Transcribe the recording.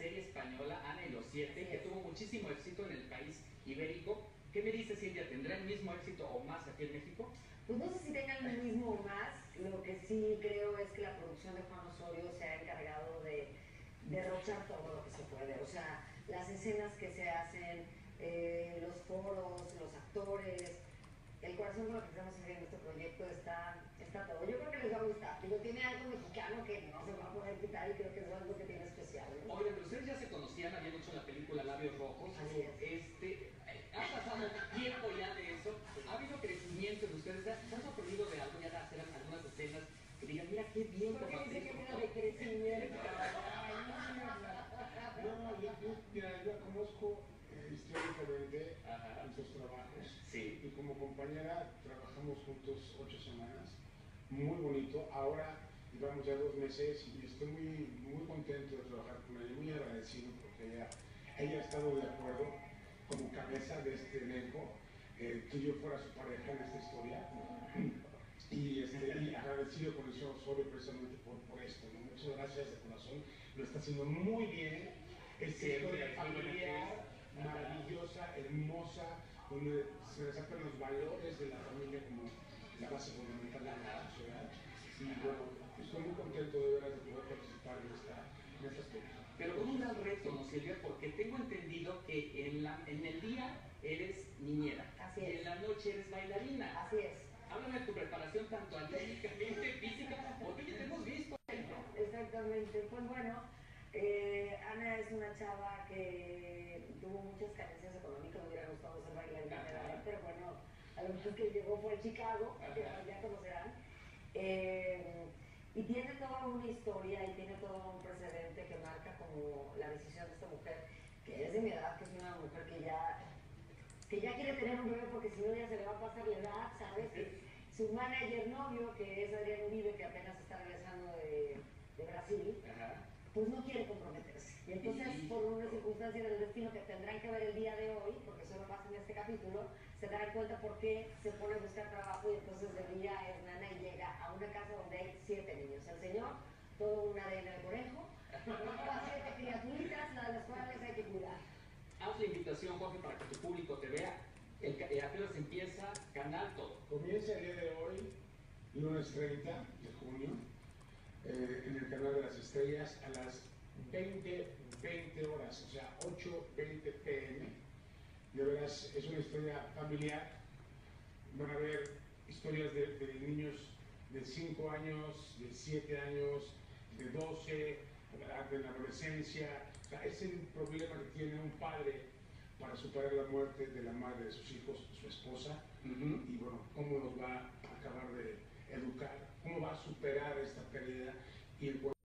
serie española Ana y los Siete, que es. tuvo muchísimo éxito en el país ibérico. ¿Qué me dice, Silvia? ¿Tendrá el mismo éxito o más aquí en México? Pues no sé si tengan el mismo o más, lo que sí creo es que la producción de Juan Osorio se ha encargado de derrochar todo lo que se puede, o sea, las escenas que se hacen, los foros, los actores, el corazón con lo que estamos haciendo este proyecto está todo. Yo creo que les va a gustar. Digo, tiene algo mexicano que no se va a poder quitar y creo que es algo que tiene especial, ¿no? Oigan, pero ustedes ya se conocían, habían hecho la película Labios Rojos. Así es. Ha pasado tiempo ya de eso. ¿Ha habido crecimiento de ustedes? ¿Se han sorprendido de algo ya de hacer algunas escenas que digan, mira qué bien? ¿Por qué dice que mira de crecimiento? No, yo conozco históricamente nuestros trabajos. Sí. Y como compañera trabajamos juntos 8 semanas. Muy bonito. Ahora llevamos ya 2 meses y estoy muy contento de trabajar con ella, muy agradecido porque ella ha estado de acuerdo como cabeza de este elenco, que yo fuera su pareja en esta historia. Y agradecido con el señor Osorio precisamente por esto, ¿no? Muchas gracias de corazón, lo está haciendo muy bien. Esta historia familiar, maravillosa, hermosa, donde se resaltan los valores de la familia como la base fundamental de la sociedad. Y bueno, estoy muy contento de veras de poder participar en esta película. Pero con un gran reto, ¿no, Silvia? Porque tengo entendido que en el día eres niñera. Así y es. en la noche eres bailarina. Así es. Háblame de tu preparación tanto anímicamente, física, porque ya te hemos visto. Exactamente. Pues bueno, Ana es una chava que tuvo muchas carencias económicas, me hubiera gustado ser bailarina, pero bueno, a lo mejor que llegó por Chicago, que ya conocerán. Y tiene toda una historia y tiene todo un precedente que marca como la decisión de esta mujer, que es de mi edad, que es una mujer que ya quiere tener un bebé porque si no ya se le va a pasar la edad, ¿sabes? Y su manager novio, que es Adrián Uribe, que apenas está regresando de Brasil, pues no quiere comprometerse. Y entonces, por una circunstancia del destino que tendrán que ver el día de hoy, porque solo pasa en este capítulo, se darán cuenta por qué se pone a buscar trabajo y entonces de día es nana y llega a una casa donde hay 7 niños. El señor, todo un ADN de conejo, a 7 criaturitas, a las cuales hay que cuidar. Haz la invitación, Jorge, para que tu público te vea. ¿A qué hora se empieza? Canal Todo. Comienza el día de hoy, lunes 30 de junio, en el canal de las estrellas a las 20 horas, o sea, 8:20 p.m. De veras, es una historia familiar. Van a ver historias de niños de 5 años, de 7 años, de 12, de la adolescencia. O sea, es el problema que tiene un padre para superar la muerte de la madre de sus hijos, su esposa, y bueno, cómo los va a acabar de educar, cómo va a superar esta pérdida y el